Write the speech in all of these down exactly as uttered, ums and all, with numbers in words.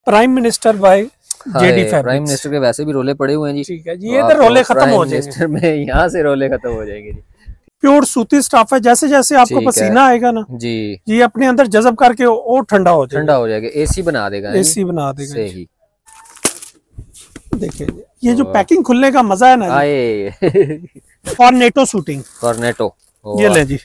Prime minister by JD fabrics. Prime minister के वैसे भी रोले पड़े हुए हैं जी। ठीक है जी, ये तो रोले खत्म हो जाएंगे में, यहाँ से रोले खत्म हो जाएंगे जी। प्योर सूती स्टाफ है, जैसे जैसे आपको पसीना आएगा ना जी, ये अपने अंदर जज़ब करके और ठंडा हो जाएगा, ठंडा हो जाएगा, एसी बना देगा, एसी बना देगा। सही। देखिए ये जो पैकिंग खुलने का मजा है ना, कॉर्नेटो शूटिंग, कॉर्नेटो ये ले जी,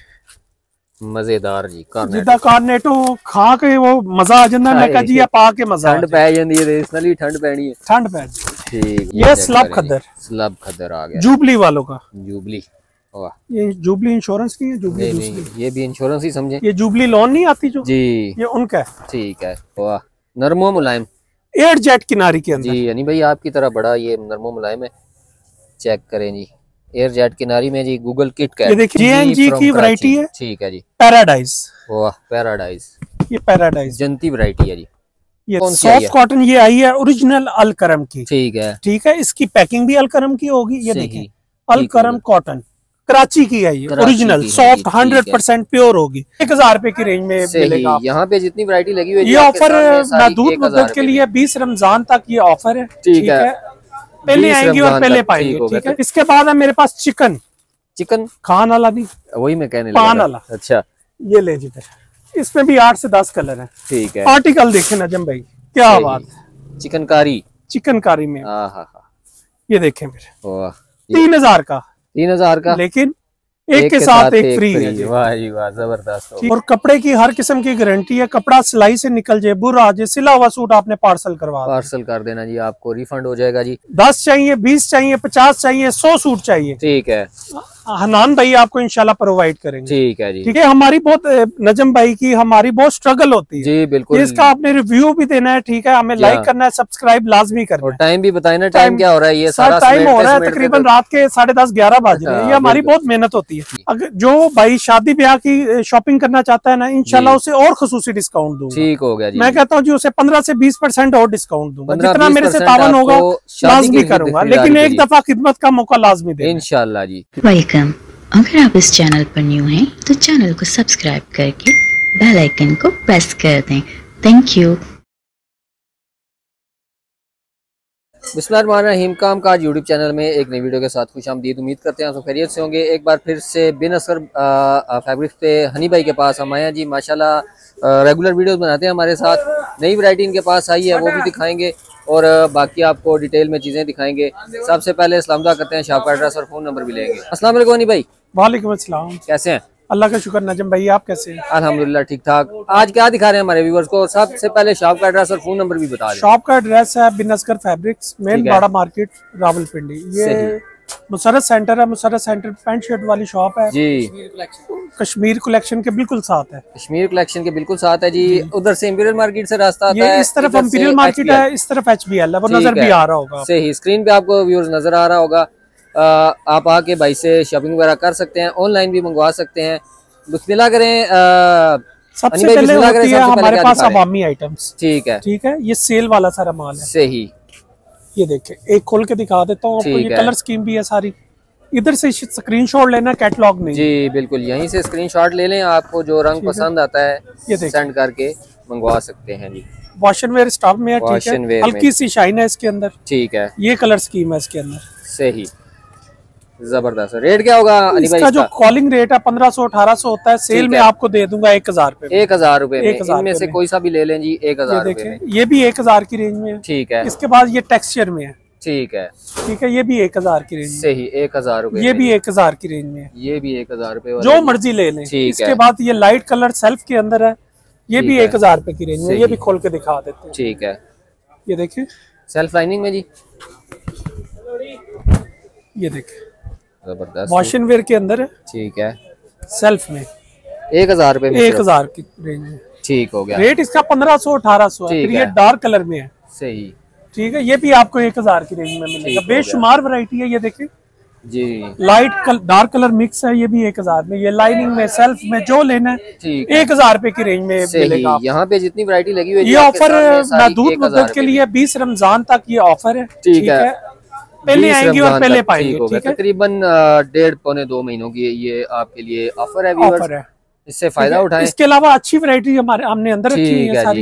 मजेदार जी। जिदा कॉर्नेटो खा के वो मजा आ जाता है जी, पा के मजा ठंड पै जाती है, इसलिए ठंड पैनी है, ठंड पै ठीक। ये स्लब खद्दर, स्लब खद्दर आ गया, जुबली वालों का, जुबली। ये जुबली इंश्योरेंस की है, जुबली नहीं, नहीं, ये भी इंश्योरेंस ही समझे, ये जुबली लोन नहीं आती जो जी, ये उनका है, ठीक है। वाह, नरमो मुलायम, एयर जेट किनारी के अंदर जी, यानी भाई आपकी तरह बड़ा ये नरमो मुलायम है। चेक करें जी, एयर जेट किनारी में जी, गूगल किट का, ये देखिए जेएनजी की वैरायटी है, ठीक है जी। पैराडाइज, वाह पैराडाइज, ये पैराडाइज जनती वैरायटी है जी। ये सॉफ्ट कॉटन ये आई है ओरिजिनल अलकरम की, ठीक है, ठीक है। इसकी पैकिंग भी अलकरम की होगी, ये देखिए अलकरम कॉटन कराची की है, ये original soft hundred percent pure होगी, एक हजार रुपए की रेंज में मिलेगा। यहाँ पे जितनी वैरायटी लगी हुई है ये ऑफर महदूद मुद्दत के लिए बीस रमजान तक ये ऑफर है, ठीक है। पहले आएंगी और पहले पाएंगे, ठीक है। इसके बाद है मेरे पास चिकन, चिकन खान वाला नहीं, वही मैं कहने पान वाला, अच्छा ये ले जी, इसमें भी आठ से दस कलर है, ठीक है। आर्टिकल देखे नजम भाई, क्या बात, चिकनकारी, चिकनकारी में, ये देखें फिर तीन हजार का, तीन हजार का, लेकिन एक, एक के साथ, साथ एक, एक फ्री है। वाह जी वाह, जबरदस्त। और कपड़े की हर किस्म की गारंटी है, कपड़ा सिलाई से निकल जाए, बुरा आ जाए, सिला हुआ सूट आपने पार्सल करवा पार्सल कर देना जी, आपको रिफंड हो जाएगा जी। दस चाहिए, बीस चाहिए, पचास चाहिए, सौ सूट चाहिए, ठीक है, हनान भाई आपको इंशाल्लाह प्रोवाइड करेंगे, ठीक है जी। ठीक है, हमारी बहुत नजम भाई की हमारी बहुत स्ट्रगल होती है जी, बिल्कुल। इसका आपने रिव्यू भी देना है, ठीक है, हमें लाइक करना है, सब्सक्राइब लाजमी करना है, टाइम भी बताए ना, टाइम क्या हो रहा है, ये सारा टाइम हो रहा है तकरीबन रात के साढ़े दस ग्यारह बज रहे हैं, ये हमारी बहुत मेहनत होती है। अगर जो भाई शादी ब्याह की शॉपिंग करना चाहता है ना, इंशाल्लाह उसे और खुसूसी डिस्काउंट दूंगा, ठीक हो गया जी। मैं कहता हूँ जी उसे पंद्रह से बीस परसेंट और डिस्काउंट दूंगा, जितना मेरे से तावन होगा लाजमी करूंगा, लेकिन एक दफा खिदमत का मौका लाजमी दें इंशाल्लाह जी। वेलकम। अगर आप इस चैनल पर न्यू हैं तो चैनल को सब्सक्राइब करके बेल आइकन को प्रेस कर दें। Thank you. बिस्मिल्लाहिर्रहमानिर्रहीम, काम काज यूट्यूब चैनल में एक नई वीडियो के साथ खुशामदीद। उम्मीद करते हैं सब खैरियत से होंगे। एक बार फिर से बिन असर फैब्रिक्स पे हनी भाई के पास हम आए हैं जी। माशाल्लाह रेगुलर वीडियोस बनाते हैं हमारे साथ, नई वैरायटी इनके पास आई है वो भी दिखाएंगे और बाकी आपको डिटेल में चीजें दिखाएंगे। सबसे पहले सलाम दुआ करते हैं, शॉप का एड्रेस और फोन नंबर भी लेंगे। अस्सलाम वालेकुम हनी भाई। वालेकुम अस्सलाम, कैसे हैं? अल्लाह का शुक्र नजम भाई, आप कैसे हैं? अल्हम्दुलिल्लाह ठीक ठाक। आज क्या दिखा रहे हैं हमारे व्यूअर्स को? सबसे पहले शॉप का एड्रेस और फोन नंबर भी बता दें। शॉप का एड्रेस है Bin Asghar fabrics, main Bara market, Rawalpindi. ये मुसरत सेंटर है, मुसरत सेंटर पैंट शर्ट वाली शॉप है जी, कश्मीर कलेक्शन के बिल्कुल साथ है, कश्मीर कलेक्शन के बिल्कुल साथ है जी। उधर से इंपीरियल मार्केट से रास्ता आता है, इस तरफ इंपीरियल मार्केट है, इस तरफ एच बी एल है, वो नजर भी आ रहा होगा, सही स्क्रीन पे आपको व्यूअर्स नजर आ रहा होगा। आ, आप आके भाई से शॉपिंग वगैरह कर सकते हैं, ऑनलाइन भी मंगवा सकते हैं। बिस्मिल्लाह करें। आ, सबसे पहले होती है हमारे पास अवामी आइटम्स, ठीक है, ठीक है। ये सेल वाला सारा माल है, सही। ये देखे, एक खोल के दिखा देता हूँ आपको, ये कलर स्कीम भी है सारी। इधर से स्क्रीनशॉट लेना, कैटलॉग नहीं जी, बिल्कुल यहीं से स्क्रीनशॉट ले लें, आपको जो रंग पसंद आता है ये सेंड करके मंगवा सकते हैं जी। वॉशन वेयर स्टॉक में है, ठीक है, हल्की सी शाइन है इसके अंदर, ठीक है। ये कलर स्कीम है इसके अंदर, सही जबरदस्त। रेट क्या होगा अली भाई? इसका जो कॉलिंग रेट है पंद्रह सौ अठारह सौ होता है, सेल में आपको दे दूंगा एक हजार रूपए एक हजार रूपए में से कोई सा भी ले लें जी, एक हजार रूपए। ये भी एक हजार की रेंज में है, ठीक है। इसके बाद ये टेक्सचर में है, ठीक है, ठीक है। ये भी एक हजार की रेंज से ही एक हजार रूपए, ये भी एक हजार की रेंज में है, ये भी एक हजार रूपए, जो मर्जी ले लें। इसके बाद ये लाइट कलर सेल्फ के अंदर है, ये भी एक हजार रूपए की रेंज में, ये भी खोल के दिखा देते हैं, ठीक है। ये देखिए सेल्फ लाइनिंग में जी, ये देखिए जबरदस्त वॉशन वेयर के अंदर है, ठीक है, सेल्फ में एक हजार रूपए में, एक हजार की रेंज में, ठीक हो गया। रेट इसका पंद्रह सौ अठारह सौ है, ये डार्क कलर में है, सही, ठीक है। ये भी आपको एक हजार की रेंज में मिलेगा, बेशुमार वैरायटी है। ये देखिए जी, light colour, dark colour mix है, ये भी एक हजार में। ये लाइनिंग में सेल्फ में जो लेना है एक हजार रुपए की रेंज में मिलेगा। यहाँ पे जितनी वैरायटी लगी हुई है, ये ऑफर महदूद मुद्दत के लिए बीस रमजान तक ये ऑफर है, ठीक है। पहले आएंगी और पहले पाएंगे, ठीक है। तकरीबन डेढ़ पौने दो महीनों की ये आपके लिए ऑफर है, ऑफर है, इससे फायदा उठाएं। इसके अलावा अच्छी वैरायटी हमारे हमने अंदर रखी है सारी,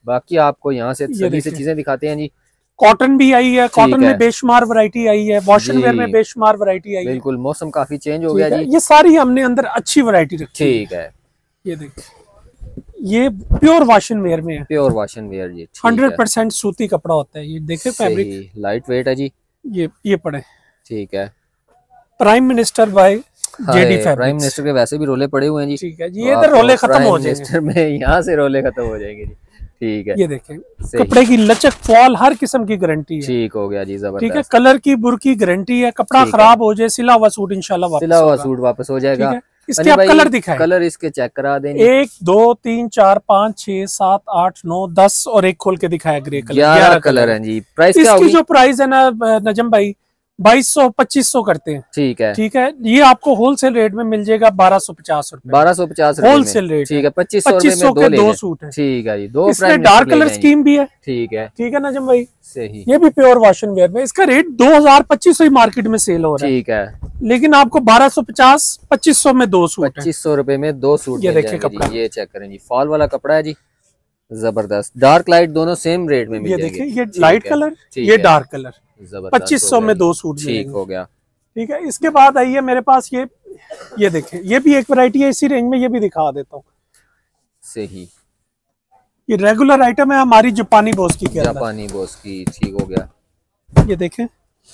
बाकी आपको यहाँ से सभी से चीजें दिखाते हैं जी। कॉटन भी आई है, कॉटन में बेशुमार वैरायटी आई है, वॉशन वेयर में बेशुमार वैरायटी आई है। बिल्कुल, मौसम काफी चेंज हो गया जी। ये सारी हमने अंदर अच्छी वैरायटी रखी। ठीक है, ये देखिए, ये प्योर वॉशन वेयर में है। प्योर वॉशन वेयर जी, हंड्रेड परसेंट सूती कपड़ा होता है। ये देखे फैब्रिक लाइट वेट है जी। ये ये पड़े, ठीक है, prime minister by JD fabrics. Prime minister के वैसे भी रोले पड़े हुए हैं जी। ठीक है जी, ये तो रोले खत्म हो जाएंगे में, यहाँ से रोले खत्म हो जाएंगे जी। ठीक है, ये देखें, कपड़े की लचक, फॉल, हर किस्म की गारंटी है। ठीक हो गया जी, जबरदस्त। ठीक है, कलर की बुर की गारंटी है। कपड़ा खराब हो जाए, सिला हुआ सूट इंशाल्लाह वापस सिला हुआ सूट वापस हो जाएगा। इसके आप कलर दिखाएं, कलर इसके चेक करा देंगे। एक दो तीन चार पाँच छह सात आठ नौ दस और एक खोल के दिखाया ग्रे कलर, ग्यारह कलर है जी। प्राइस क्या होगी? इसकी जो प्राइस है ना नजम भाई, बाईस सौ पच्चीस सौ करते हैं। ठीक है, ठीक है, ये आपको होलसेल रेट में मिल जाएगा बारह सौ पचास रूपए बारह सौ पचास होलसेल रेट। ठीक है, पच्चीस पच्चीस सौ के दो सूट है। ठीक है जी, दो इसमें डार्क कलर स्कीम भी है। ठीक है, ठीक है नजम भाई, सही। ये भी प्योर वॉशन वेयर में, इसका रेट दो हजार पच्चीस सौ ही मार्केट में सेल हो रहा है। ठीक है, लेकिन आपको बारह सौ पचास पच्चीस सौ में दो सूट, पच्चीस सौ रूपये में दो सूट। ये देखिए कपड़ा, ये चेक करें जी, फॉल वाला कपड़ा है जी, जबरदस्त। डार्क लाइट दोनों सेम रेट में मिल ये जाएंगे। देखिए, ये लाइट कलर, ये डार्क कलर, पच्चीस सौ में दो सूट। ठीक हो गया। ठीक है, इसके बाद आइए मेरे पास ये ये देखें, ये भी एक वैरायटी है इसी रेंज में, ये भी दिखा देता हूँ। सही, ये रेगुलर आइटम है हमारी जापानी बोस की। जापानी बोस की, ठीक हो गया। ये देखें,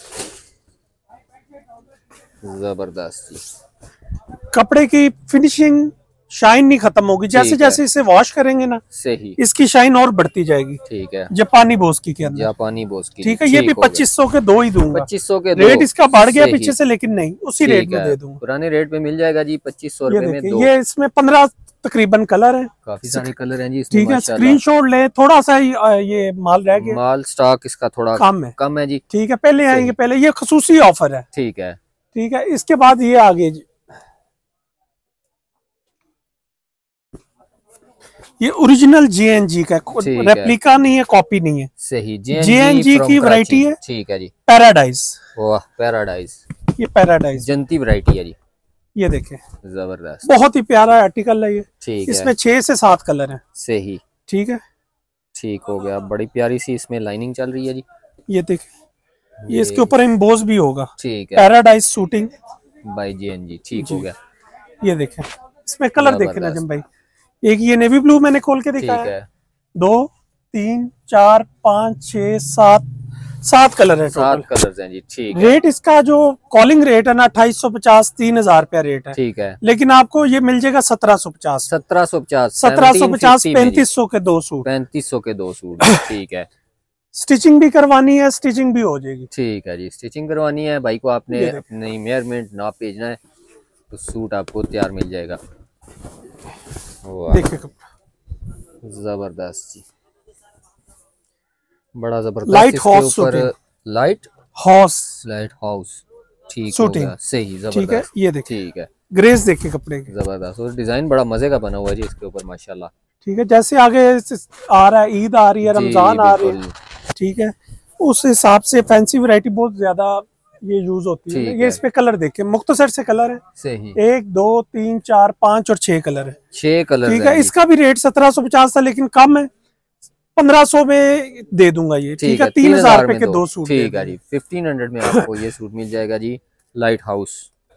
जबरदस्त। कपड़े की फिनिशिंग, शाइन नहीं खत्म होगी। जैसे जैसे इसे वॉश करेंगे ना, सही, इसकी शाइन और बढ़ती जाएगी। ठीक है, जापानी बोस की के अंदर, जापानी बोस की। ठीक है, ये भी पच्चीस सौ के दो ही दूंगा। पच्चीस सौ के दो। रेट इसका बढ़ गया पीछे से, लेकिन नहीं, उसी रेट में दे दूंगा। पुराने रेट में मिल जाएगा जी, पच्चीस सौ रुपए में दो। ये इसमें पंद्रह तकरीबन कलर है, काफी सारे कलर हैं जी। ठीक है, स्क्रीनशॉट ले, थोड़ा सा ये माल रह गया, माल स्टॉक इसका थोड़ा कम है, कम है जी। ठीक है, पहले आएंगे, पहले ये खसूसी ऑफर है। ठीक है, ठीक है, इसके बाद ये आगे जी, ये ओरिजिनल जेएनजी का, रेप्लिका नहीं है, कॉपी नहीं है। सही, जेएनजी की वैरायटी है। ठीक है जी, पैराडाइज। वाह, पैराडाइज, ये पैराडाइज जनती वैरायटी है जी। ये देखें, जबरदस्त, बहुत ही प्यारा आर्टिकल है ये। ठीक है, इसमें छह से सात कलर हैं। सही, ठीक है, ठीक हो गया। बड़ी प्यारी सी इसमें लाइनिंग चल रही है जी। ये देखें, ये इसके ऊपर एम्बोस भी होगा। ठीक है, पैराडाइज शूटिंग बाय जेएनजी। ठीक हो गया। ये देखें, इसमें कलर देखें नजम भाई, एक ये नेवी ब्लू मैंने खोल के दिखाया है, दो तीन चार पाँच छह सात सात कलर है, सात कलर्स हैं जी। ठीक है, रेट इसका जो कॉलिंग रेट है ना अट्ठाईस सौ पचास, तीन हजार रुपया रेट है। ठीक है, लेकिन आपको ये मिल जाएगा सत्रह सौ पचास, सत्रह सौ पचास, सत्रह सौ पचास, पैंतीस सौ के दो सूट, पैंतीस सौ के दो सूट। ठीक है, स्टिचिंग भी करवानी है, स्टिचिंग भी हो जाएगी। ठीक है जी, स्टिचिंग करवानी है भाई को, आपने अपनी मेजरमेंट नाप भेजना है तो सूट आपको तैयार मिल जाएगा। देखिए, जबरदस्त जी, बड़ा जबरदस्त। Lighthouse, lighthouse, lighthouse, ठीक हो गया, सही, जबरदस्त। ठीक है, ये देखिए, ठीक है, ग्रेस देखिए कपड़े के, जबरदस्त। और डिजाइन बड़ा मजे का बना हुआ है जी इसके ऊपर, माशाल्लाह। ठीक है, जैसे आगे आ रहा है, ईद आ रही है, रमजान आ रही है, ठीक है, उस हिसाब से फैंसी वैरायटी बहुत ज्यादा ये यूज होती है। ये इसमें कलर देखिए, मुख्तसर से कलर है, सही, एक दो तीन चार पाँच और छह कलर है। छह कलर, ठीक है, इसका भी रेट सत्रह सौ पचास था, लेकिन कम है, पंद्रह सौ में दे दूंगा ये। ठीक है, तीन हजार रुपए के दो सूट। ठीक है जी, फिफ्टीन हंड्रेड में आपको ये सूट मिल जाएगा जी, लाइट हाउस।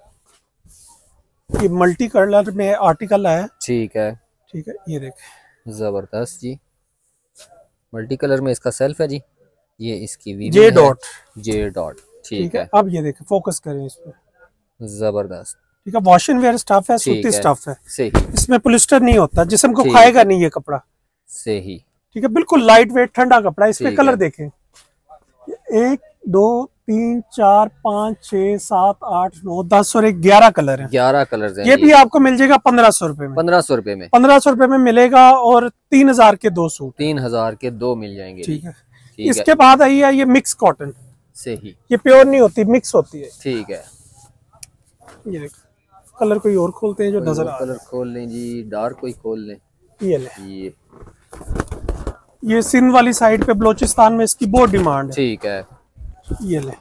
ये मल्टी कलर में आर्टिकल है। ठीक है, ठीक है, ये देखें, जबरदस्त जी, मल्टी कलर में इसका सेल्फ है जी। ये इसकी जे डॉट, जे डॉट। ठीक है, अब ये देखें, फोकस करें इस पे, जबरदस्त। ठीक है, वॉशन वेयर स्टफ है, सूती स्टफ है, सही, इसमें पॉलिस्टर नहीं होता, जिस्म को खाएगा नहीं ये कपड़ा। सही, ठीक है, बिल्कुल लाइट वेट ठंडा कपड़ा। इसमें कलर देखें, एक दो तीन चार पाँच छह सात आठ नौ दस और एक ग्यारह कलर है। ग्यारह कलर है। ये भी आपको मिल जाएगा पंद्रह सौ रुपए में। पंद्रह सौ रुपए में पंद्रह सौ रुपए में मिलेगा, और तीन हजार के दो सूट। तीन हजार के दो मिल जाएंगे। ठीक है, इसके बाद आई है ये मिक्स कॉटन। सही, ये प्योर नहीं होती, मिक्स होती है। ठीक है, ये देखो, कलर कोई और खोलते हैं जो नजर आ, कलर खोल लें जी, डार्क कोई खोल लें। ये ले, ये ये सिंध वाली साइड पे बलोचिस्तान में इसकी बहुत डिमांड है। ठीक है, ये ले,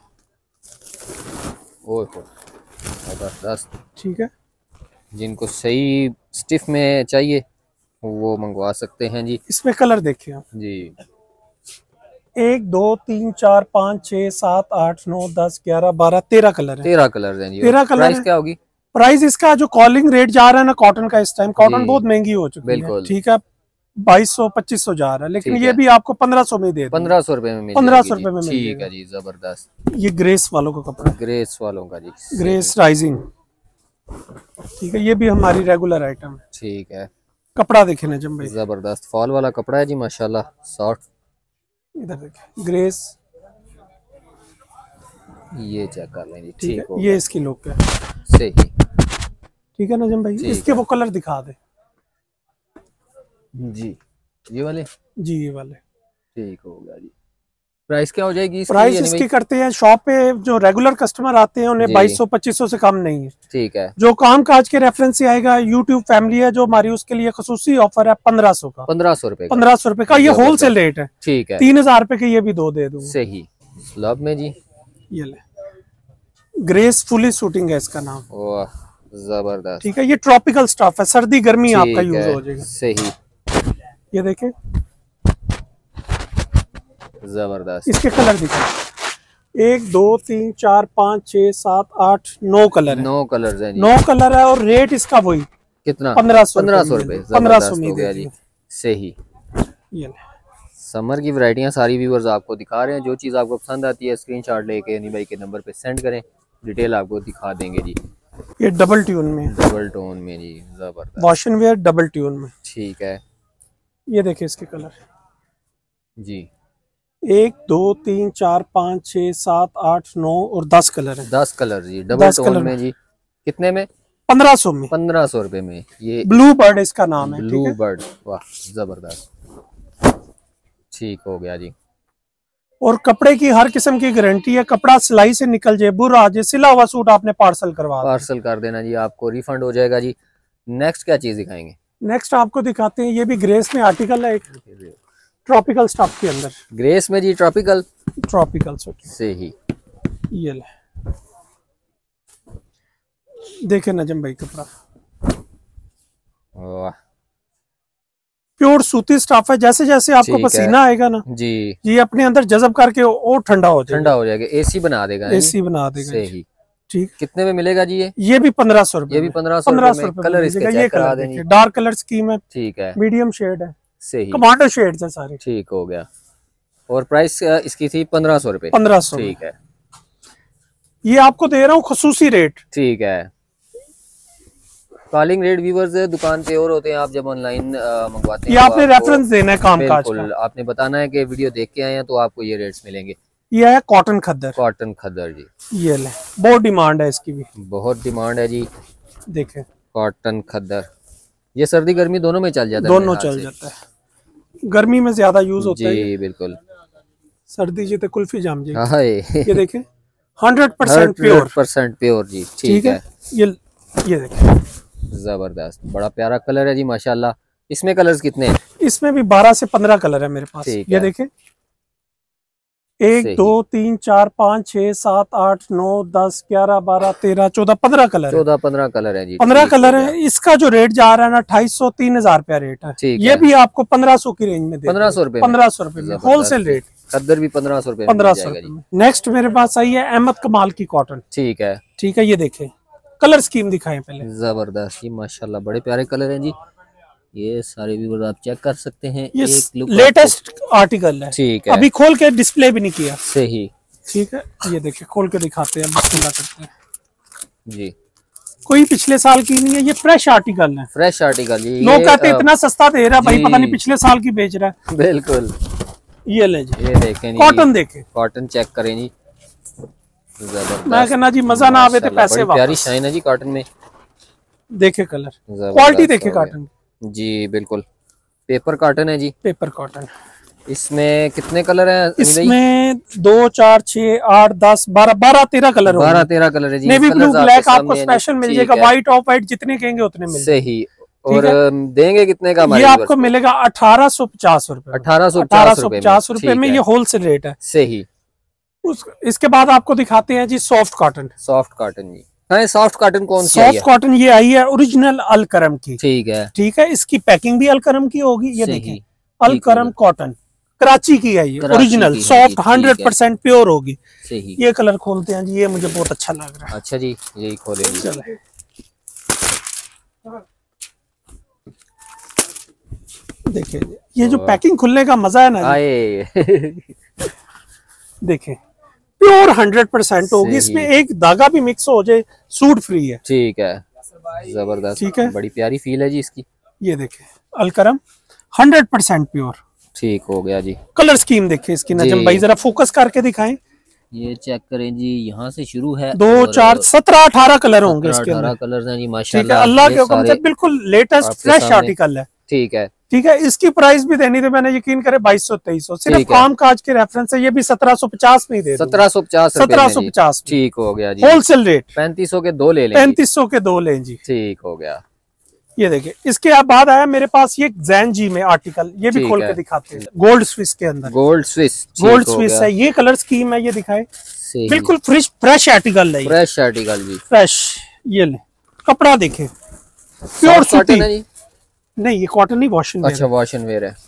ओह जबरदस्त। ठीक है, जिनको सही स्टिफ में चाहिए वो मंगवा सकते हैं जी। इसमें कलर देखिए आप जी, एक दो तीन चार पाँच छह सात आठ नौ दस ग्यारह बारह तेरह कलर है। तेरह कलर हैं जी। तेरह कलर। प्राइस क्या होगी? प्राइस इसका जो कॉलिंग रेट जा रहा है ना कॉटन का, इस टाइम कॉटन बहुत महंगी हो चुकी है, ठीक है, बाईस सौ पच्चीस सौ जा रहा है, लेकिन ये भी आपको पंद्रह सौ में दे पंद्रह सौ रुपए में पंद्रह सौ रुपए में ठीक है जी। जबरदस्त। ये ग्रेस वालों का कपड़ा, ग्रेस वालों का जी, ग्रेस राइजिंग, ठीक है, ये भी हमारी रेगुलर आइटम है। ठीक है, कपड़ा देखे ना जम भाई, जबरदस्त फॉल वाला कपड़ा है जी माशाल्लाह, सॉफ्ट। इधर देखिए ग्रेस, ये चेक कर लेंगे, ठीक है, ये इसकी लुक है, सही, ठीक है ना जम भाई। इसके वो कलर दिखा दे जी, ये वाले जी, ये वाले, ठीक हो गया जी। प्राइस क्या हो जाएगी इसकी? प्राइस इसकी करते हैं शॉप पे जो रेगुलर कस्टमर आते हैं उन्हें बाईस सौ पच्चीस सौ से कम नहीं है, ठीक है। जो काम काज के रेफरेंस से आएगा, यूट्यूब फैमिली है जो हमारी, उसके लिए खसूसी ऑफर है पंद्रह सौ का, पंद्रह सौ रुपए पंद्रह सौ रुपए का, ये होलसेल रेट है, ठीक है। तीन हजार रुपए के ये भी दो दे दूंगा, सही, स्लब में जी, ये ले, ग्रेसफुली शूटिंग है इसका नाम, वाह जबरदस्त, ठीक है। ये ट्रॉपिकल स्टफ है, सर्दी गर्मी आपका यूज हो जाएगा, सही, ये देखे जबरदस्त। इसके कलर दिखाए, एक दो तीन चार पाँच छह सात आठ नौ कलर है, नौ कलर है, नौ कलर है, और रेट इसका वही कितना? पंद्रह सौ पंद्रह सौ रुपए, पंद्रह सौ में गया जी, सही। ये समर की वैरायटियां सारी व्यूअर्स आपको दिखा रहे हैं, जो चीज़ आपको पसंद आती है स्क्रीनशॉट लेके हनी भाई के नंबर पे सेंड करें, डिटेल आपको दिखा देंगे जी। ये डबल ट्यून में, डबल टोन में जी, जबरदस्त, वॉशन वेयर डबल ट्यून में, ठीक है। ये देखिए इसके कलर जी, एक दो तीन चार पाँच छह सात आठ नौ और दस कलर है, दस कलर जी, डबल टोन में जी, कितने में? पंद्रह सौ में, पंद्रह सौ रुपए में। ये ब्लू बर्ड इसका नाम है, ब्लू बर्ड, वाह जबरदस्त, ठीक हो गया जी। और कपड़े की हर किस्म की गारंटी है, कपड़ा सिलाई से निकल जाए, बुरा आ जाए, सिला हुआ सूट आपने पार्सल करवा पार्सल कर देना जी, आपको रिफंड हो जाएगा जी। नेक्स्ट क्या चीज दिखाएंगे? नेक्स्ट आपको दिखाते हैं, ये भी ग्रेस में आर्टिकल है, एक ट्रॉपिकल स्टफ के अंदर, ग्रेस में जी, ट्रॉपिकल, ट्रॉपिकल सूट से ही, ये ले देखे नजम भाई कपड़ा, वाह, प्योर सूती स्टफ है, जैसे जैसे आपको पसीना आएगा ना जी, ये अपने अंदर जज़ब करके और ठंडा हो जाएगा, ठंडा हो जाएगा, एसी बना देगा, एसी बना देगा, सही, ठीक। कितने में मिलेगा जी ये? ये भी पंद्रह सौ रुपए, ये भी पंद्रह सौ पंद्रह सौ रुपए। कलर इसके चेक करा देंगे, डार्क कलर स्कीम है, ठीक है, मीडियम शेड है, सही, कमांडो शेड्स है सारे, ठीक हो गया। और प्राइस इसकी थी पंद्रह सौ रुपए, पंद्रह सौ, ठीक है। ये आपको दे रहा हूँ खसूसी रेट, ठीक है। कॉलिंग रेट व्यूअर्स दुकान पे और होते हैं, आप जब ऑनलाइन मंगवाते हैं ये आपने रेफरेंस देना है काम काज का, आपने बताना है कि वीडियो देख के आए हैं तो आपको ये रेट्स मिलेंगे। ये है कॉटन खद्दर, कॉटन खद्दर जी, ये ले, बहुत डिमांड है इसकी भी, बहुत डिमांड है जी, देखें कॉटन खद्दर, ये सर्दी गर्मी दोनों में चल जाता है, दोनों चल जाता है, गर्मी में ज्यादा यूज होता है जी, बिल्कुल, सर्दी जी तो कुल्फी जाम जी, ये देखें hundred percent pure, percent pure जी, ठीक है। ये ये देखें, जबरदस्त, बड़ा प्यारा कलर है जी माशाल्लाह। इसमें कलर्स कितने हैं? इसमें भी बारह से पंद्रह कलर है मेरे पास, ये देखें, एक दो तीन चार पाँच छह सात आठ नौ दस ग्यारह बारह तेरह चौदह पंद्रह कलर, चौदह पंद्रह कलर है जी, पंद्रह कलर है। इसका जो रेट जा रहा है ना अट्ठाईस सौ तीन हजार रुपया रेट है, ये भी आपको पंद्रह सौ की रेंज में दे, पंद्रह सौ रुपए, पंद्रह सौ रुपए में होलसेल रेट, खद्दर भी पंद्रह सौ रुपए, पंद्रह सौ रुपए। नेक्स्ट मेरे पास आई है अहमद कमाल की कॉटन, ठीक है, ठीक है, ये देखें कलर स्कीम दिखाएं पहले, जबरदस्त, माशाल्लाह बड़े प्यारे कलर हैं जी, ये सारे व्यूअर्स आप चेक कर सकते हैं, ये लेटेस्ट आर्टिकल है, ठीक है, अभी खोल के डिस्प्ले भी नहीं किया, सही, ठीक है, ये देखिए खोल के दिखाते हैं, बिस्मिल्लाह करते हैं जी, कोई पिछले साल की नहीं है, ये फ्रेश आर्टिकल है, फ्रेश आर्टिकल, ये लोग कहते हैं इतना सस्ता दे रहा है भाई, पता नहीं पिछले साल की बेच रहा है, बिल्कुल, ये ले जी, ये देखें कॉटन देखें, कॉटन चेक करें जी, मैं कहना जी मजा ना आवे तो पैसे वापस, प्यारी शाइन है जी कॉटन में, देखे कलर, क्वालिटी देखे कॉटन जी, बिल्कुल पेपर कॉटन है जी, पेपर कॉटन। इसमें कितने कलर हैं? इसमें दो चार छह आठ दस बारह बारह तेरह कलर, बारह तेरह कलर है जी, नेवी ब्लू ब्लैक आपको स्पेशल मिल जाएगा, व्हाइट ऑफ व्हाइट जितने कहेंगे उतने मिल जाएंगे, सही। और देंगे कितने का? ये आपको मिलेगा अठारह सौ पचास रूपए, अठारह सौ अठारह सौ पचास रूपए में, ये होलसेल रेट है, सही। उस इसके बाद आपको दिखाते हैं जी सॉफ्ट कॉटन, सॉफ्ट कॉटन जी, सॉफ्ट कॉटन कौन सी? सॉफ्ट कॉटन ये आई है ओरिजिनल अलकरम की। ठीक है ठीक है, इसकी पैकिंग भी अलकरम की होगी। ये देखिए अलकरम कॉटन कराची की है, ये original soft hundred percent pure होगी। सही। ये कलर खोलते हैं जी, ये मुझे बहुत अच्छा लग रहा है। अच्छा जी, यही खोले। चले देखिए ये जो पैकिंग खुलने का मजा है ना, देखिए प्योर हंड्रेड परसेंट होगी, इसमें एक धागा भी मिक्स हो जाए सूट फ्री है। ठीक है, जबरदस्त। ठीक है, बड़ी प्यारी फील है जी इसकी। ये देखिए अलकरम हंड्रेड परसेंट प्योर। ठीक हो गया जी। कलर स्कीम देखिए इसकी नजम भाई, जरा फोकस करके दिखाएं। ये चेक करें जी, यहाँ से शुरू है दो चार सत्रह अठारह कलर होंगे इसके अंदर। कलर हैं जी माशाल्लाह। ठीक है, अल्लाह के हुक्म से बिल्कुल लेटेस्ट फ्रेश आर्टिकल है। ठीक है ठीक है, इसकी प्राइस भी देनी थी मैंने, यकीन करे बाईस सौ तेईस सौ सिर्फ काम काज के रेफरेंस से, ये भी सत्रह सौ पचास में ही दे सत्रह सौ पचास सत्रह सौ पचास। ठीक हो गया जी, होलसेल रेट। पैंतीस सौ के दो ले लें, पैंतीस सौ के दो लें जी। ठीक हो गया। ये देखिए इसके बाद आया मेरे पास ये जैन जी में आर्टिकल, ये भी खोल के दिखाते हैं। गोल्ड स्विस के अंदर, गोल्ड स्विस गोल्ड स्विस है, ये कलर स्कीम है, ये दिखाए बिल्कुल फ्रेश फ्रेश आर्टिकल है, फ्रेश आर्टिकल जी, फ्रेश। ये ले कपड़ा देखे प्योर सूती है जी। नहीं ये कॉटन नहीं, वॉशन। अच्छा वॉशन वेयर है।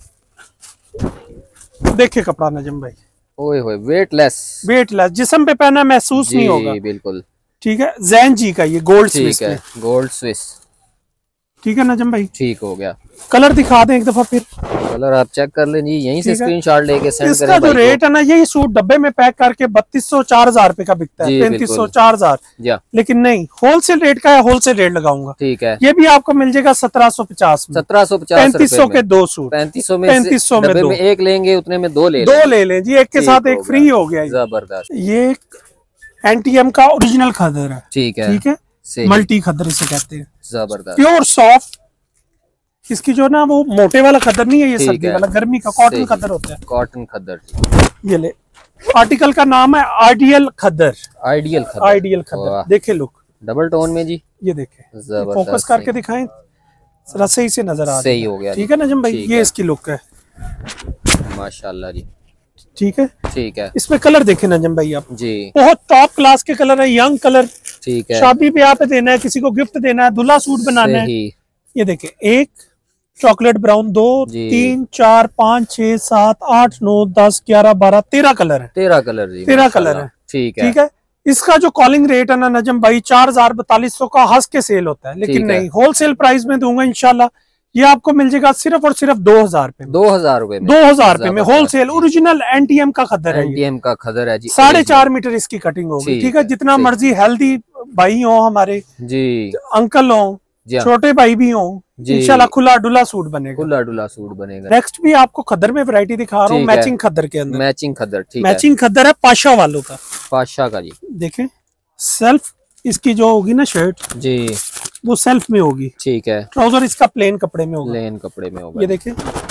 देखिए कपड़ा नजम भाई, ओए होए वेटलेस, वेटलेस, जिस्म पे पहना महसूस नहीं होगा। बिल्कुल ठीक है, जैन जी का ये गोल्ड स्विस है, गोल्ड स्विस। ठीक है नजम भाई, ठीक हो गया। कलर दिखा दें एक दफा फिर। कलर आप चेक कर लें जी, यहीं से स्क्रीनशॉट लेके सेंड करें। इसका जो रेट है ना, ये सूट डब्बे में पैक करके बत्तीस सौ चार हजार रुपए का बिकता है, पैंतीस सौ चार हजार, लेकिन नहीं होलसेल रेट का है, होलसेल रेट लगाऊंगा। ठीक है, ये भी आपको मिल जाएगा सत्रह सौ पचास में, सत्रह सौ पचास, पैंतीस सौ के दो सूट, पैंतीस सौ में पैंतीस सौ में दो, एक लेंगे उतने में दो ले दो ले लें जी, एक के साथ एक फ्री हो गया। जबरदस्त। ये एनटीएम का ओरिजिनल खदर है। ठीक है, ठीक है, मल्टी खदर इसे कहते हैं। जबरदस्त, प्योर सॉफ्ट। इसकी जो ना वो मोटे वाला खदर नहीं है, ये सर्दी वाला, गर्मी का कॉटन खदर होता है। कॉटन खदर। ये ले आर्टिकल का नाम है आइडियल खदर। आइडियल खदर, आइडियल खदर। देखे लुक डबल टोन में जी, ये देखे, फोकस करके दिखाएं जरा, सही से नजर आ सही हो गया। ठीक है नजम भाई, ये इसकी लुक है माशाल्लाह जी। ठीक है, ठीक है। इसमें कलर देखे नजम भाई आप जी, बहुत टॉप क्लास के कलर है, यंग कलर। ठीक है, शादी ब्याह पे देना है, किसी को गिफ्ट देना है, दूल्हा सूट बनाना है। ये देखे, एक चॉकलेट ब्राउन, दो तीन चार पाँच छह सात आठ नौ दस ग्यारह बारह तेरह कलर है। तेरह कलर जी, तेरह कलर है। ठीक है, ठीक है। इसका जो कॉलिंग रेट है ना नजम भाई, चार हजार बतालीस सौ का हंस के सेल होता है, लेकिन नहीं होलसेल प्राइस में दूंगा इंशाल्लाह। ये आपको मिल जाएगा सिर्फ और सिर्फ दो हजार रूपए दो हजार रूपए दो हजार रूपए में होलसेल। ओरिजिनल एनटीएम का खदर है, एनटीएम का खदर है जी, साढ़े चार मीटर इसकी कटिंग होगी। ठीक है, जितना मर्जी हेल्दी भाई हो हमारे जी, अंकल हो, छोटे भाई भी हो, इंशाल्लाह खुला डुला सूट बनेगा, खुला डुला सूट बनेगा। नेक्स्ट भी आपको खद्दर में वैरायटी दिखा रहा हूँ, मैचिंग खद्दर के अंदर, मैचिंग खद्दर। ठीक है, मैचिंग खद्दर है पाशा वालों का, पाशा का जी। देखें सेल्फ इसकी जो होगी ना शर्ट जी, वो सेल्फ में होगी। ठीक है, ट्राउजर इसका प्लेन कपड़े में होगा, प्लेन कपड़े में होगा। ये देखें,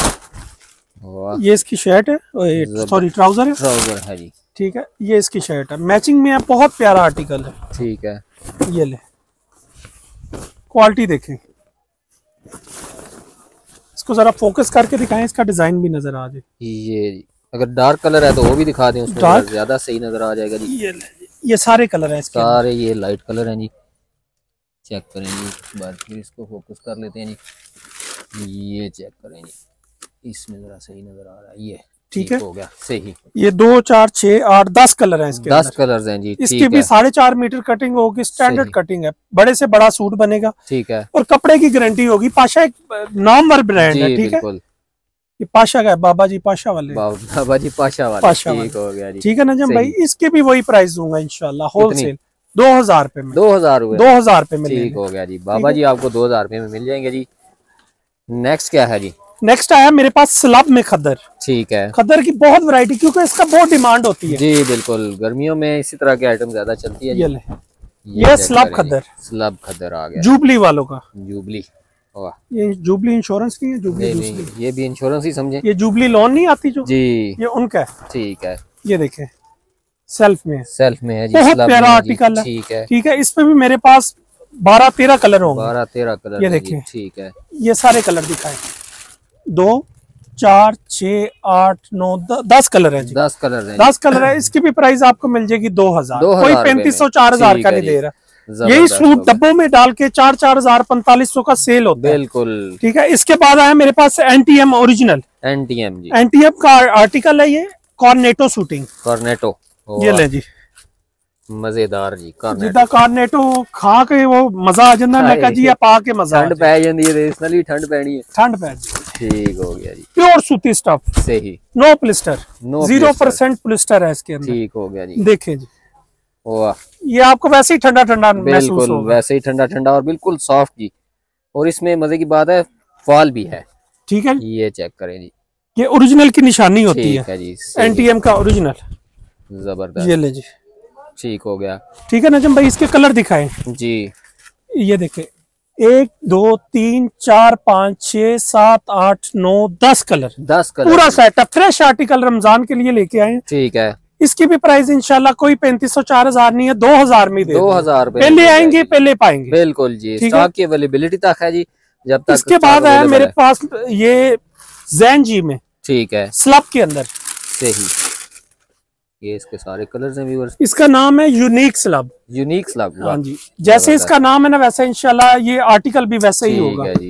ये इसकी शर्ट है, सॉरी ट्राउजर है, ट्राउजर है जी। ठीक है, ये इसकी शर्ट है, मैचिंग में है, बहुत प्यारा आर्टिकल है। ठीक है, ये ले क्वालिटी देखें, इसको जरा फोकस करके दिखाएं, इसका डिजाइन भी नजर आ जाए। ये अगर डार्क कलर है तो वो भी दिखा दें, उसमें ज्यादा सही नजर आ जाएगा जी। ये ये सारे कलर हैं इसके, सारे ये लाइट कलर हैं जी। चेक करें जी, एक बार फिर इसको फोकस कर लेते हैं जी। ये चेक करें जी, इसमें जरा सही नजर आ रहा है ये। ठीक है, हो गया सही। ये दो चार छह आठ दस कलर हैं इसके, दस कलर हैं जी। इसकी भी साढ़े चार मीटर कटिंग होगी, स्टैंडर्ड कटिंग है, बड़े से बड़ा सूट बनेगा। ठीक है, और कपड़े की गारंटी होगी। पाशा एक नामवर ब्रांड है। ठीक है, ये पाशा का है, बाबा जी पाशा वाले, बाबा जी पाशा वाले। पाशा ठीक हो गया जी। ठीक है नजम भाई, इसके भी वही प्राइस दूंगा इंशाल्लाह, होलसेल दो हजार रुपए में, दो हजार रुपए दो हजार रुपए में। ठीक हो गया जी, बाबा जी आपको दो हजार रुपए में मिल जाएंगे जी। नेक्स्ट क्या है जी? नेक्स्ट आया मेरे पास स्लब में खद्दर। ठीक है, खद्दर की बहुत वैरायटी, क्योंकि इसका बहुत डिमांड होती है जी। बिल्कुल, गर्मियों में इसी तरह के आइटम ज्यादा चलती है। ये ले, ये स्लब खद्दर, स्लब खद्दर आ गया, जुबली वालों का। जुबली, ये जुबली इंश्योरेंस नहीं है, जुबली नहीं, नहीं, ये भी इंश्योरेंस ही समझे। ये जुबली लोन नहीं आती जो जी, ये उनका है। ठीक है, ये देखें सेल्फ में, सेल्फ में है जी, बहुत प्यारा आर्टिकल है। ठीक है, ठीक है, इसमें भी मेरे पास बारह तेरह कलर होंगे, बारह तेरह कलर। ये देखें, ठीक है, ये सारे कलर दिखाए, दो चार छह आठ नौ दस कलर है जी, दस कलर है, दस कलर है। इसकी भी प्राइस आपको मिल जाएगी दो हजार, कोई पैंतीस सौ चार हजार का नहीं दे रहा। यही सूट डब्बों में डाल के चार चार हजार पैंतालीस सौ का सेल होता है। बिल्कुल ठीक है। इसके बाद आया मेरे पास एनटीएम ओरिजिनल, एनटीएम जी, एनटीएम का आर्टिकल है ये, कॉर्नेटो शूटिंग, कॉर्नेटो। ये ले जी, मजेदार जी, जिदा कॉर्नेटो खा के वो मजा आ जाता है। मैं कहा जी पा के मजा ठंड पै जाती है, इस नाल भी ठंड पैनी है, ठंड पै। ठीक हो गया जी, प्योर सूती स्टफ, सही, no polyester, zero percent polyester है इसके अंदर। ठीक हो गया जी, देखें जी, वाह, ये आपको वैसे ही ठंडा ठंडा महसूस होगा, वैसे ही ठंडा ठंडा और बिल्कुल सॉफ्ट जी। और इसमें मजे की बात है फॉल भी है। ठीक है, ये चेक करें जी, ये ओरिजिनल की निशानी होती है, है जी, एनटीएम का ओरिजिनल, जबरदस्त। ये ले जी, ठीक हो गया। ठीक है नजम भाई, इसके कलर दिखाएं जी, ये देखे, एक दो तीन चार पाँच छह सात आठ नौ दस कलर, दस कलर, पूरा सेट है, फ्रेश आर्टिकल रमजान के लिए लेके आए। ठीक है। इसकी भी प्राइस इंशाल्लाह कोई पैंतीस सौ चार हजार नहीं है, दो हजार में दे दो हजार पहले आएंगे पहले पाएंगे। बिल्कुल जी, स्टॉक की अवेलेबिलिटी तक है जी, जब तक। इसके बाद है मेरे पास ये जैन जी में, ठीक है, स्लब के अंदर, सही, ये इसके सारे कलर्स हैं व्यूअर्स। इसका नाम है यूनिक स्लब, यूनिक स्लब, हाँ जी, जैसे इसका नाम है ना वैसे इंशाल्लाह ये आर्टिकल भी वैसे ही होगा जी।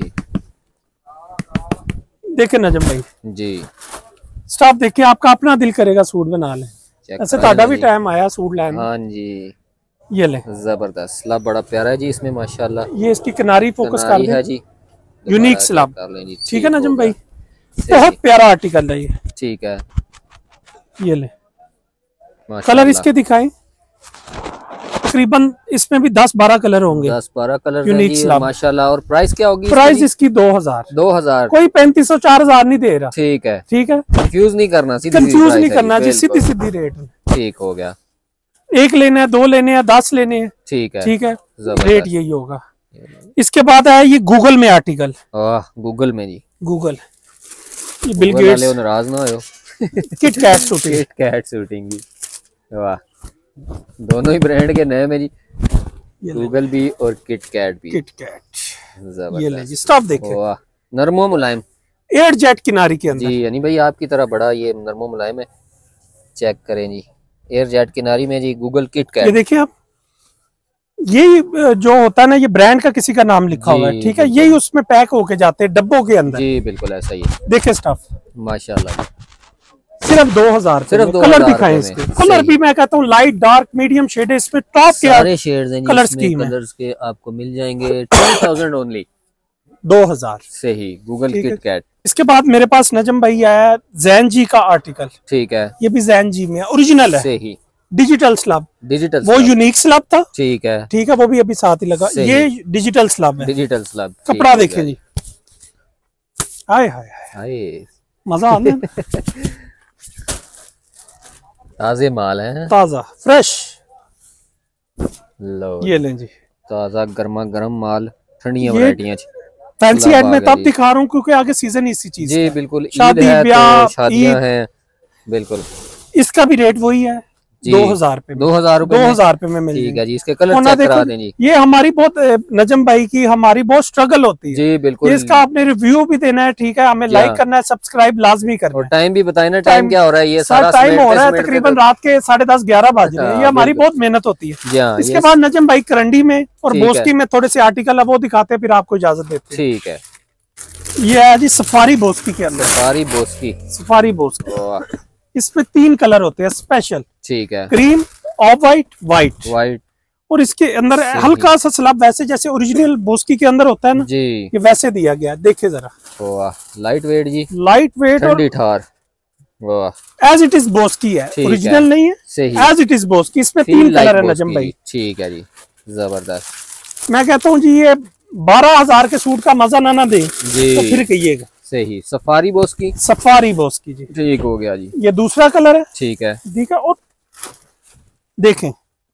देखे नजम भाई जी, स्टॉक देखे, आपका अपना दिल करेगा सूट बना ले, ऐसे ताड़ा भी टाइम आया सूट लाने। हाँ जी, ये ले, जबरदस्त स्लब, बड़ा प्यारा है जी, इसमें माशाल्लाह। ये इसकी किनारी फोकस कर है जी, यूनिक स्लब, ठीक है नजम भाई, बहुत प्यारा आर्टिकल है ये। ठीक है, ये ले, कलर इसके दिखाएं, तकरीबन इसमें भी दस बारह कलर होंगे, दस बारह कलर यूनिक स्लब माशाल्लाह। और प्राइस क्या होगी? प्राइस इसकी दो हजार, दो हजार, कोई पैंतीस सौ चार हजार नहीं दे रहा। ठीक है, ठीक है, कंफ्यूज नहीं करना, सीधी कंफ्यूज नहीं करना जी, सीधी सीधी रेट। ठीक हो गया, एक लेने हैं, दो लेने हैं, दस लेने हैं, ठीक है, ठीक है, रेट यही होगा। इसके बाद है ये गूगल में आर्टिकल, गूगल में जी, गूगल, ये बिल गेट्स, नाराज ना हो, KitKat shooting, KitKat shooting जी, वाह, दोनों ही ब्रांड के नाम है जी, गूगल भी और किट कैट भी, किट कैट, जबरदस्त। ये ले जी, स्टॉप देखें, वाह, नरमो मुलायम, एयर जेट किनारी के अंदर जी, यानी भाई आपकी तरह बड़ा ये नरमो मुलायम है, चेक करें जी, एयर जेट किनारी में जी, गूगल किट कैट। ये देखिए आप, ये जो होता है ना, ये ब्रांड का किसी का नाम लिखा हुआ है, ठीक है, यही उसमें पैक होके जाते हैं डब्बों के अंदर जी, बिल्कुल ऐसा ही है। देखिए स्टफ, माशाल्लाह, सिर्फ दो हजार, सिर्फ कलर दिखाएं इसके, कलर भी मैं कहता हूँ लाइट डार्क मीडियम शेड है, इसमें टॉप के सारे शेड्स हैं, कलर स्कीम है, कलर्स के आपको मिल जाएंगे ट्वेल्व थाउजेंड ओनली, दो हजार से ही गूगल किट कैट। इसके बाद मेरे पास नजम भाई आया जैन जी का आर्टिकल, ठीक है, ये भी जैन जी में ओरिजिनल है, से ही डिजिटल स्लब, डिजिटल, वो यूनिक स्लब था, ठीक है, ठीक है, वो भी अभी साथ ही लगा, ये डिजिटल स्लब है, डिजिटल स्लब। कपड़ा देखिए जी, हाय हाय हाय, मजा आ गया, ताजे माल है, ताजा फ्रेश, लो ये लें जी, ताजा गर्मा गर्म माल, ठंडियां वैरायटियां। फैंसी एड में तब दिखा रहा हूँ क्योंकि आगे सीजन इसी चीज जी, बिल्कुल, शादी ब्याह शादियां हैं, बिल्कुल। इसका भी रेट वही है, दो हजार पे, दो हजार रुपए, दो हजार रुपए में मिल ठीक है जी। इसके कलर चेक करा दें जी। ये हमारी बहुत नजम भाई की हमारी बहुत स्ट्रगल होती है जी, बिल्कुल, इसका आपने रिव्यू भी देना है, ठीक है, हमें लाइक करना है, सब्सक्राइब लाजमी करना है, और टाइम भी बताए ना, टाइम क्या हो रहा है, ये सारा टाइम हो रहा है तकरीबन रात के साढ़े दस ग्यारह बज रहे हैं, ये हमारी बहुत मेहनत होती है। इसके बाद नजम भाई करंडी में और बोस्की में थोड़े से आर्टिकल है वो दिखाते हैं, फिर आपको इजाजत देते हैं, ठीक है। ये है जी सफारी बोस्की के अंदर, सफारी बोस्की, सफारी बोस्की, इसमें तीन कलर होते हैं स्पेशल, ठीक है, cream, off white, white white और इसके अंदर हल्का सा स्लब वैसे जैसे ओरिजिनल बोस्की के अंदर होता है ना जी, ये वैसे दिया गया है, देखिए जरा, वाह, लाइट वेट जी, लाइट वेट और ठार, वाह, एज इट इज बोस्की है, ओरिजिनल नहीं है, सही, एज इट इज बोस्की। इसमें तीन कलर है नजम भाई, ठीक है जी, जबरदस्त। मैं कहता हूँ जी ये बारह हजार के सूट का मजा ना ना दे जी, तो फिर कहिएगा, सही, सफारी बोस्की, सफारी बोस्की जी, ठीक हो गया जी। ये दूसरा कलर है, ठीक है, ठीक है, और देखें,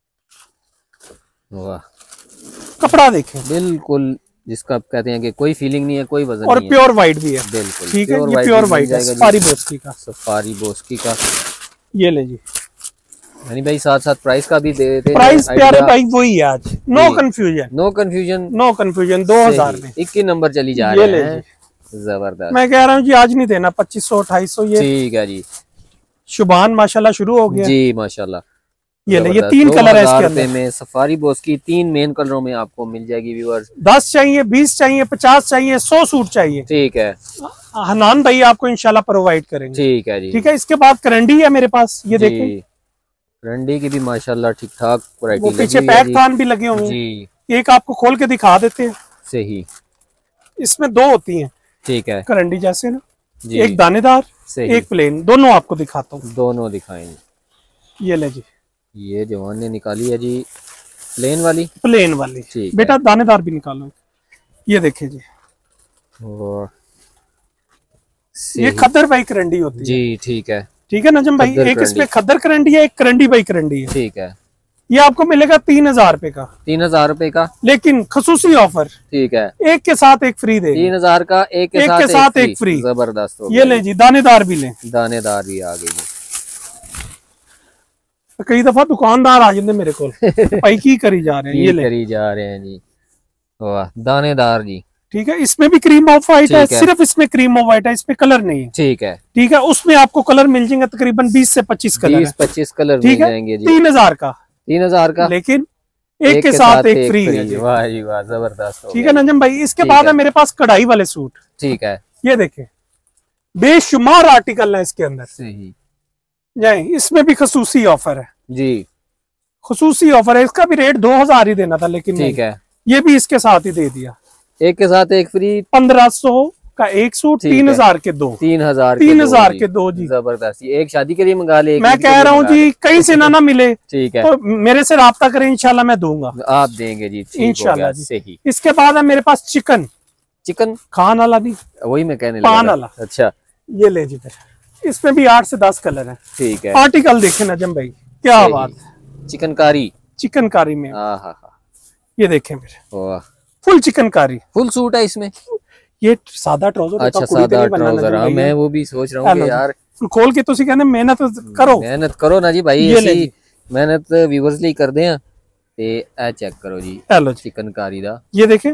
वाह, कपड़ा देखें, बिल्कुल जिसका आप कहते हैं कि कोई फीलिंग नहीं है, कोई वजन और नहीं है, और प्योर व्हाइट भी है, बिल्कुल, ठीक है, ये प्योर व्हाइट है, सफारी बोस्की का, सफारी बोस्की का, ये ले जी। यानी भाई साथ साथ प्राइस का भी दे देते, प्राइस प्यारे भाई वही है आज, no confusion, no confusion, no confusion, दो हजार में इक्कीस नंबर चली जा रहे हैं, जबरदस्त। मैं कह रहा हूँ जी आज नहीं देना, पच्चीस सौ अट्ठाईस सौ, ये ठीक है जी। शुभान माशाल्लाह शुरू हो गया जी, माशाल्लाह, ये ले, ये तीन कलर है इसके अंदर में। सफारी बॉस की तीन मेन कलरों में आपको मिल जाएगी व्यूअर्स। दस चाहिए, बीस चाहिए, पचास चाहिए, सौ सूट चाहिए, ठीक है, हनान भाई आपको इंशाल्लाह प्रोवाइड करेंगे। ठीक है जी। ठीक है, इसके बाद करंडी है मेरे पास, ये देखिए करंडी की भी माशाल्लाह ठीक ठाक वैरायटी। वो पीछे पैक कान भी लगे होंगे जी, एक आपको खोल के दिखा देते हैं। सही, इसमें दो होती हैं, ठीक है, करंडी जैसे ना, एक दानेदार एक प्लेन, दोनों आपको दिखाता हूँ, दोनों दिखाएंगे। ये ले जी, ये जवान ने निकाली है जी प्लेन वाली, प्लेन वाली, ठीक बेटा दानेदार भी निकालो। ये देखिए जी, और ये खद्दर बाई करंडी होती है जी, ठीक है, ठीक है नजम भाई। एक इसमें खद्दर करंडी है, एक करंडी बाई करंडी है, ठीक है। ये आपको मिलेगा तीन हजार रुपए का, तीन हजार रुपए का, लेकिन खसूसी ऑफर, ठीक है, एक के साथ एक फ्री दे, तीन हजार का एक के, एक साथ, के साथ एक, एक फ्री, जबरदस्त। ये ले जी, दानेदार भी ले, दानेदार भी आ गई। कई दफा दुकानदार आ जाते मेरे को भाई की करी जा रहे हैं, ये ले करी जा रहे हैं जी, वाह दानेदार जी, ठीक है। इसमें भी क्रीम ऑफ व्हाइट है, सिर्फ इसमें क्रीम ऑफ व्हाइट है, इसमें कलर नहीं है, ठीक है, ठीक है। उसमें आपको कलर मिल जाएंगे तकरीबन बीस से पच्चीस कलर, बीस पच्चीस कलर मिल जाएंगे जी। तीन हजार का, तीन हजार का, लेकिन एक, एक के साथ एक फ्री है। वाह जी वाह, जबरदस्त, ठीक है नजम भाई। इसके बाद है मेरे पास कढ़ाई वाले सूट, ठीक है, ये देखे बेशुमार आर्टिकल है इसके अंदर, सही जाए। इसमें भी खसूसी ऑफर है जी, खसूसी ऑफर है, इसका भी रेट दो हजार ही देना था, लेकिन ठीक है, ये भी इसके साथ ही दे दिया, एक के साथ एक फ्री, पंद्रह सौ का एक सूट, तीन हजार के दो, तीन हजार तीन हजार के दो जी, जबरदस्त। एक शादी के लिए मंगा ले, मैं कह रहा हूँ जी कहीं से ना ना मिले, ठीक है, तो मेरे से राब्ता करें, इंशाल्लाह मैं दूंगा, आप देंगे जी, इंशाल्लाह जी, सही। इसके बाद है मेरे पास चिकन, चिकन खान वाला नहीं, वही मैं कहने लगा, पान वाला, अच्छा, ये ले जी। इसमें भी आठ से दस कलर है, ठीक है। आर्टिकल देखे नजम भाई, क्या बात, चिकनकारी, चिकनकारी में, हाँ हाँ हाँ, ये देखे मेरे फुल चिकनकारी, फुल सूट है इसमें। ये सादा ट्राउजर, अच्छा सादा ट्राउजर, हाँ मैं वो भी सोच रहा हूँ यार खोल के, तुसी कहने मेहनत करो, मेहनत करो ना जी भाई, ऐसी मेहनत व्यूअर्स ਲਈ ਕਰਦੇ ਆ ਤੇ ਇਹ ਚੈੱਕ ਕਰੋ ਜੀ, हेलो चिकनकारी ਦਾ, ये देखे,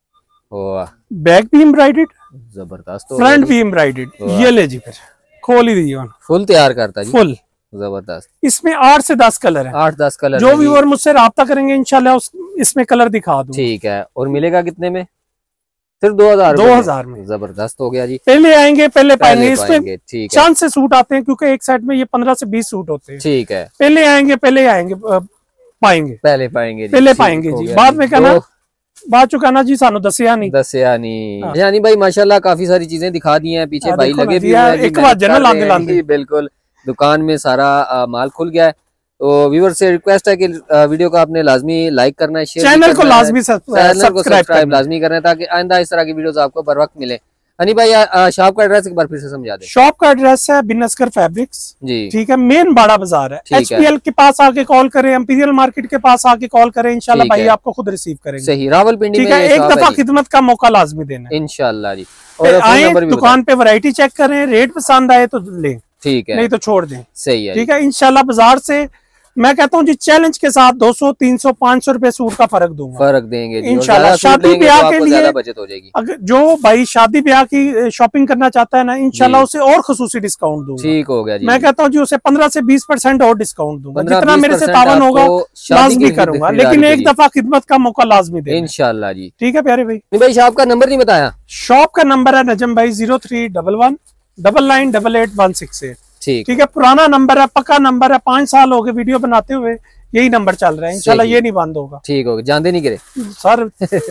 वाह, बैक भी एम्ब्रॉयडर्ड, जबरदस्त, फ्रंट भी एम्ब्रॉयडर्ड, ये ले जी, फिर खोल ही दीजिए, फुल तैयार करता जी, फुल जबरदस्त। इसमें आठ से दस कलर है, आठ दस कलर, जो व्यूअर मुझसे राब्ता करेंगे इंशाल्लाह उस इसमें कलर दिखा दूं, ठीक है। और मिलेगा कितने में? सिर्फ दो हजार दो हजार में, जबरदस्त हो गया जी। पहले आएंगे पहले पाएंगे, इसमें चांद से सूट आते हैं, क्योंकि एक सेट में ये पंद्रह से बीस सूट होते हैं, ठीक है। पहले आएंगे पहले आएंगे पाएंगे, पहले पाएंगे पहले पाएंगे जी, बाद में कहना बात चुकाना जी, सानू दसिया नहीं, दसिया नहीं। यानी भाई माशाल्लाह काफी सारी चीजें दिखा दी हैं, पीछे भाई लगे भी हैं, एक बार जनरल आंदे लांदे, बिल्कुल दुकान में सारा आ, माल खुल गया है। तो व्यूअर से रिक्वेस्ट है कि वीडियो को आपने लाजमी लाइक करना है, शेयर चैनल को लाजमी सब्सक्राइब लाजमी करना है, ताकि आइंदा इस तरह की वीडियोस आपको बर वक्त मिले। हनी भाई शॉप का एड्रेस एक बार फिर से समझा दे। शॉप का एड्रेस है बिन असगर फैब्रिक्स जी, ठीक है, मेन बाड़ा बाजार है, एचपीएल के पास आके कॉल करें, इंपीरियल मार्केट के पास आके कॉल करें, इंशाल्लाह भाई आपको खुद रिसीव करेंगे, सही। रावलपिंडी में एक दफा खिदमत का मौका लाजमी देना है इंशाल्लाह जी। और आए दुकान पे वैरायटी चेक करें, रेट पसंद आए तो ले, ठीक है, नहीं तो छोड़ दें, सही है, ठीक है। इंशाल्लाह बाजार से मैं कहता हूँ जी चैलेंज के साथ दो सौ, तीन सौ, पाँच सौ रुपए सूट का फर्क दूंगा, फर्क देंगे इंशाल्लाह। शादी ब्याह के लिए बचत हो जाएगी, अगर जो भाई शादी ब्याह की शॉपिंग करना चाहता है ना, इंशाल्लाह उसे और खसूसी डिस्काउंट दूंगा, ठीक हो गया जी। मैं कहता हूँ जी उसे पंद्रह से बीस परसेंट और डिस्काउंट दूंगा, जितना मेरे से तावन होगा लाजमी करूंगा, लेकिन एक दफा खिदमत का मौका लाजमी दे इंशाल्लाह जी, ठीक है प्यारे भाई। भाई शॉप का नंबर नहीं बताया, शॉप का नंबर है नजम भाई zero three double one double nine double eight one six eight, ठीक ठीक है। पुराना नंबर है, पक्का नंबर है, पांच साल हो गए वीडियो बनाते हुए, यही नंबर चल रहा है, इंशाल्लाह ये नहीं बंद होगा, ठीक होगा। जानते नहीं करे सर,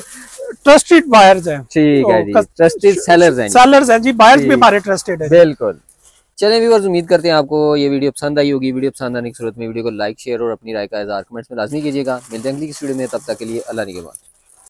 ट्रस्टेड बायर्स हैं, ठीक है जी, ट्रस्टेड सेलर्स हैं, सेलर्स हैं जी, बायर्स भी हमारे ट्रस्टेड है, बिल्कुल। चलें व्यूअर्स, उम्मीद करते हैं आपको ये वीडियो पसंद आई होगी। वीडियो पसंद आने की सूरत में वीडियो को लाइक, शेयर और अपनी राय का इज़हार कमेंट्स में लाजमी कीजिएगा। मिलते हैं अगली वीडियो में, तब तक के लिए अल्लाह निगहबान।